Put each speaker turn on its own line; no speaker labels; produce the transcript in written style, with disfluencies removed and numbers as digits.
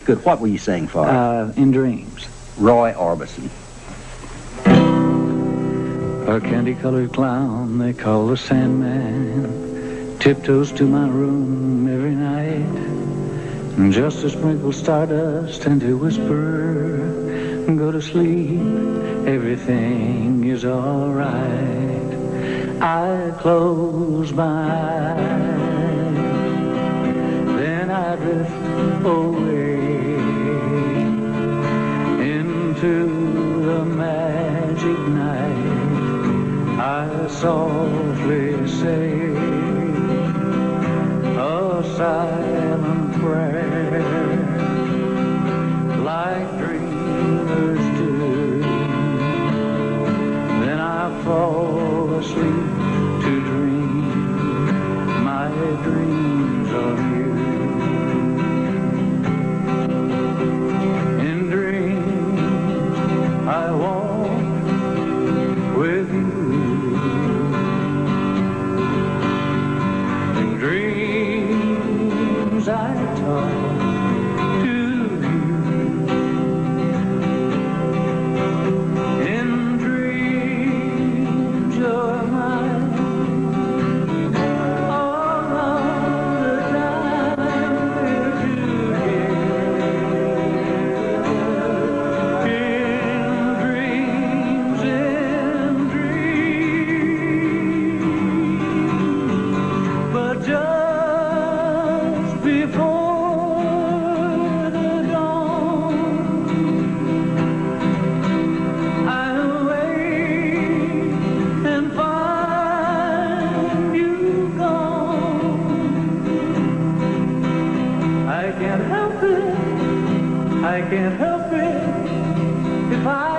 Good. What will you sing for?
In Dreams.
Roy Orbison.
A candy-colored clown they call the Sandman tiptoes to my room every night, just to sprinkle stardust and to whisper, go to sleep, everything is all right. I close my eyes, then I drift away into the magic night. I softly say a silent prayer, like dreamers do. Then I fall asleep to dream my dreams of you. In dreams I walk with you. In dreams I talk to you. In dreams you're mine all of the time we're together. In dreams, but just before the dawn, I awake and find you gone. I can't help it if I